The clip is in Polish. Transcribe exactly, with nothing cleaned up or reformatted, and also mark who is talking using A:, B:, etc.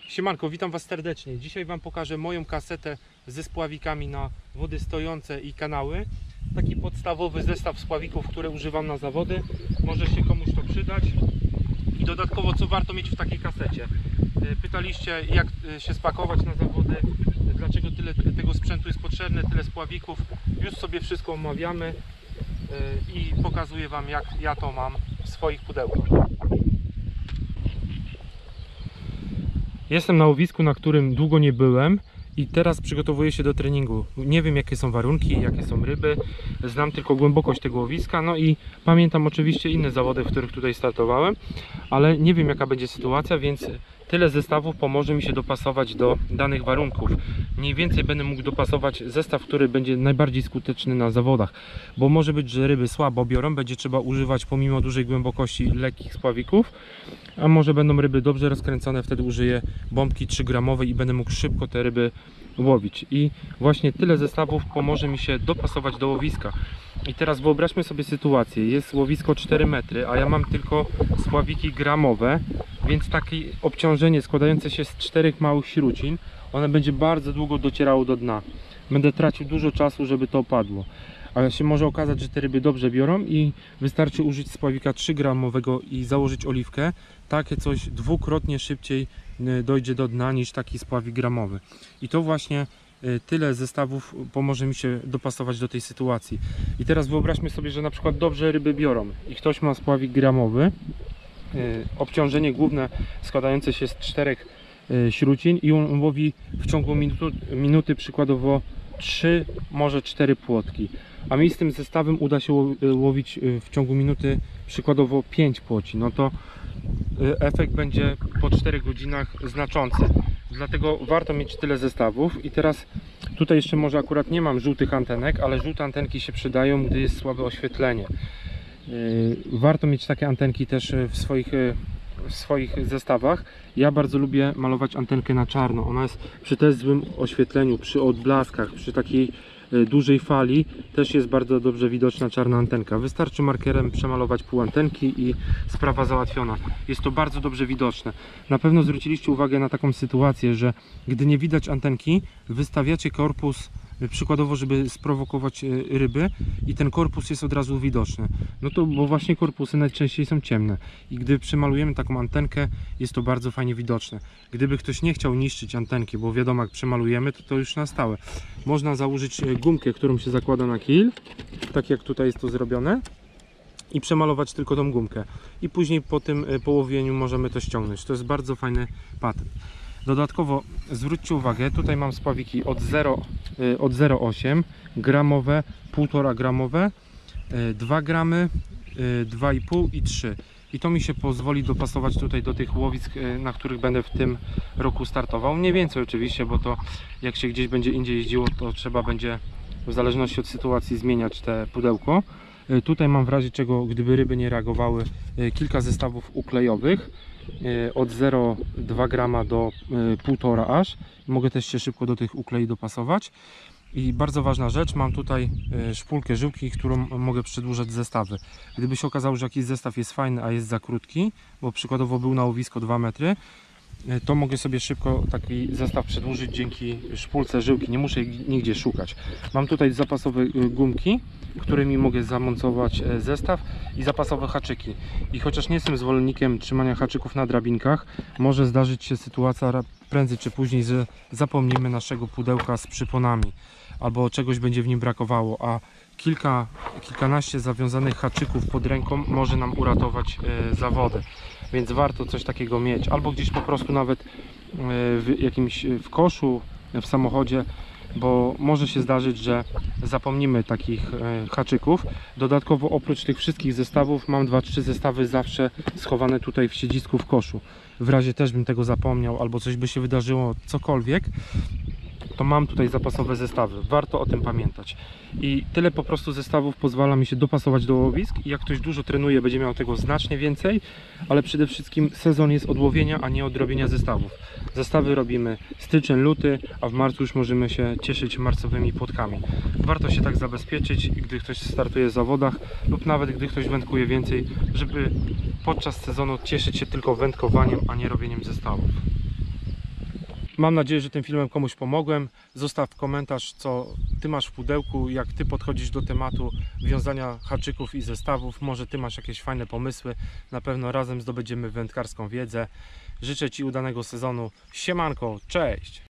A: Siemanko, witam Was serdecznie. Dzisiaj Wam pokażę moją kasetę ze spławikami na wody stojące i kanały. Taki podstawowy zestaw spławików, które używam na zawody. Może się komuś to przydać. I dodatkowo, co warto mieć w takiej kasecie. Pytaliście, jak się spakować na zawody, dlaczego tyle tego sprzętu jest potrzebne, tyle spławików. Już sobie wszystko omawiamy i pokazuję Wam, jak ja to mam w swoich pudełkach. Jestem na łowisku, na którym długo nie byłem i teraz przygotowuję się do treningu. Nie wiem, jakie są warunki, jakie są ryby, znam tylko głębokość tego łowiska, no i pamiętam oczywiście inne zawody, w których tutaj startowałem, ale nie wiem, jaka będzie sytuacja, więc tyle zestawów pomoże mi się dopasować do danych warunków. Mniej więcej będę mógł dopasować zestaw, który będzie najbardziej skuteczny na zawodach, bo może być, że ryby słabo biorą, będzie trzeba używać pomimo dużej głębokości lekkich spławików, a może będą ryby dobrze rozkręcone, wtedy użyję bombki trzy gramowej i będę mógł szybko te ryby łowić. I właśnie tyle zestawów pomoże mi się dopasować do łowiska. I teraz wyobraźmy sobie sytuację, jest łowisko cztery metry, a ja mam tylko spławiki gramowe, więc takie obciążenie składające się z czterech małych śrucin, one będzie bardzo długo docierało do dna. Będę tracił dużo czasu, żeby to opadło. Ale się może okazać, że te ryby dobrze biorą i wystarczy użyć spławika trzy gramowego i założyć oliwkę. Takie coś dwukrotnie szybciej dojdzie do dna niż taki spławik gramowy. I to właśnie tyle zestawów pomoże mi się dopasować do tej sytuacji. I teraz wyobraźmy sobie, że na przykład dobrze ryby biorą i ktoś ma spławik gramowy, obciążenie główne składające się z czterech śrucin i on łowi w ciągu minuty, minuty przykładowo trzy, może cztery płotki, a mi z tym zestawem uda się łowić w ciągu minuty przykładowo pięć płoci, no to efekt będzie po czterech godzinach znaczący. Dlatego warto mieć tyle zestawów. I teraz tutaj jeszcze może akurat nie mam żółtych antenek, ale żółte antenki się przydają, gdy jest słabe oświetlenie. Warto mieć takie antenki też w swoich, w swoich zestawach. Ja bardzo lubię malować antenkę na czarno. Ona jest przy też złym oświetleniu, przy odblaskach, przy takiej dużej fali też jest bardzo dobrze widoczna czarna antenka. Wystarczy markerem przemalować pół antenki i sprawa załatwiona. Jest to bardzo dobrze widoczne. Na pewno zwróciliście uwagę na taką sytuację, że gdy nie widać antenki, wystawiacie korpus przykładowo, żeby sprowokować ryby i ten korpus jest od razu widoczny. No to bo właśnie korpusy najczęściej są ciemne i gdy przemalujemy taką antenkę, jest to bardzo fajnie widoczne. Gdyby ktoś nie chciał niszczyć antenki, bo wiadomo, jak przemalujemy, to to już na stałe. Można założyć gumkę, którą się zakłada na kil, tak jak tutaj jest to zrobione, i przemalować tylko tą gumkę i później po tym połowieniu możemy to ściągnąć. To jest bardzo fajny patent. Dodatkowo zwróćcie uwagę, tutaj mam spławiki od zero przecinek osiem gramowe, półtora gramowe, dwa gramy, dwa i pół i trzy. I to mi się pozwoli dopasować tutaj do tych łowisk, na których będę w tym roku startował. Mniej więcej oczywiście, bo to jak się gdzieś będzie indziej jeździło, to trzeba będzie w zależności od sytuacji zmieniać te pudełko. Tutaj mam w razie czego, gdyby ryby nie reagowały, kilka zestawów uklejowych od zero przecinek dwa grama do półtora aż. Mogę też się szybko do tych uklei dopasować. I bardzo ważna rzecz, mam tutaj szpulkę żyłki, którą mogę przedłużać zestawy. Gdyby się okazało, że jakiś zestaw jest fajny, a jest za krótki, bo przykładowo był na łowisko dwa metry, to mogę sobie szybko taki zestaw przedłużyć dzięki szpulce żyłki, nie muszę nigdzie szukać. Mam tutaj zapasowe gumki, którymi mogę zamontować zestaw, i zapasowe haczyki. I chociaż nie jestem zwolennikiem trzymania haczyków na drabinkach, może zdarzyć się sytuacja prędzej czy później, że zapomnimy naszego pudełka z przyponami albo czegoś będzie w nim brakowało, a kilka, kilkanaście zawiązanych haczyków pod ręką może nam uratować e, zawody. Więc warto coś takiego mieć, albo gdzieś po prostu nawet w jakimś w koszu, w samochodzie, bo może się zdarzyć, że zapomnimy takich haczyków. Dodatkowo oprócz tych wszystkich zestawów mam dwa trzy zestawy zawsze schowane tutaj w siedzisku w koszu. W razie też bym tego zapomniał, albo coś by się wydarzyło, cokolwiek, to mam tutaj zapasowe zestawy. Warto o tym pamiętać. I tyle po prostu zestawów pozwala mi się dopasować do łowisk. I jak ktoś dużo trenuje, będzie miał tego znacznie więcej, ale przede wszystkim sezon jest od łowienia, a nie od robienia zestawów. Zestawy robimy styczeń, luty, a w marcu już możemy się cieszyć marcowymi płotkami. Warto się tak zabezpieczyć, gdy ktoś startuje w zawodach lub nawet gdy ktoś wędkuje więcej, żeby podczas sezonu cieszyć się tylko wędkowaniem, a nie robieniem zestawów. Mam nadzieję, że tym filmem komuś pomogłem. Zostaw komentarz, co Ty masz w pudełku, jak Ty podchodzisz do tematu wiązania haczyków i zestawów. Może Ty masz jakieś fajne pomysły. Na pewno razem zdobędziemy wędkarską wiedzę. Życzę Ci udanego sezonu. Siemanko, cześć!